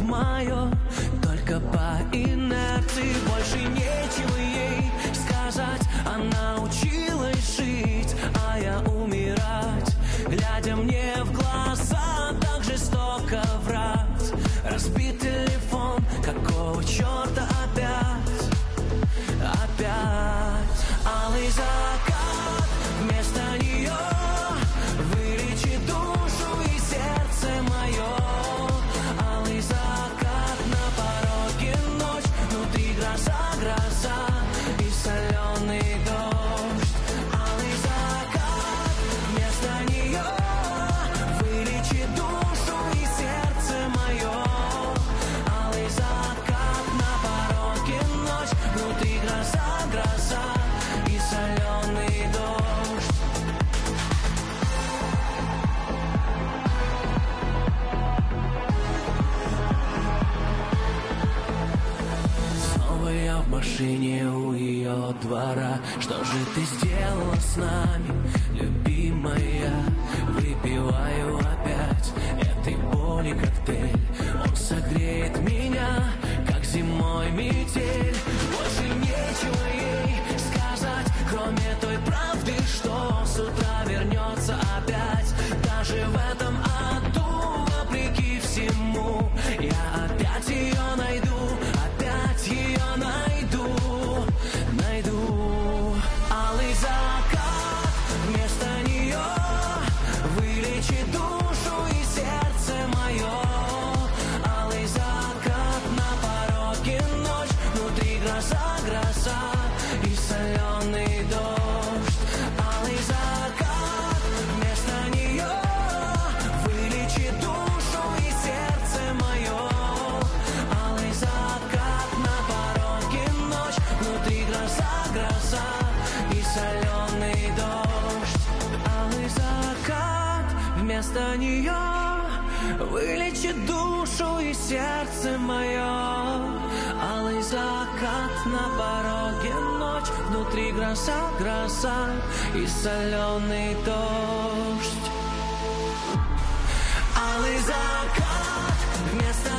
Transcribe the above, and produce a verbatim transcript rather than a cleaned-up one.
мое, только по инерции. Больше нечего ей сказать. Она училась жить, а я умирать, глядя мне в глаза, так жестоко врать. Разбит телефон, какого черта опять, опять. Алый закат вместо нее вылечит душу и сердце мое. Алый закат, на пороге ночь, внутри гроза, гроза и соленый дождь. Алый закат вместо нее вылечит душу и сердце мое. Алый закат, на пороге ночь, внутри гроза, гроза и соленый дождь. Снова я в машине у ее двора. Что же ты сделала с нами, любимая? Выпиваю опять этой боли коктейль. Он согреет меня, как зимой метель. Больше нечего ей сказать, кроме той правды, что с утра вернется опять. Даже в этом аду, вопреки всему, я опять ее найду, опять ее найду, найду. Алый закат вместо нее вылечит душу и сердце мое. Алый закат, на пороге ночь, внутри гроза, гроза и соленый дождь. Алый закат вместо нее вылечит душу и сердце мое. Алый закат, на пороге ночь, внутри гроза, гроза и соленый дождь. Алый закат вместо нее вылечит душу и сердце мое. Алый закат, на пороге ночь, внутри гроза, гроза и соленый дождь. Алый закат вместо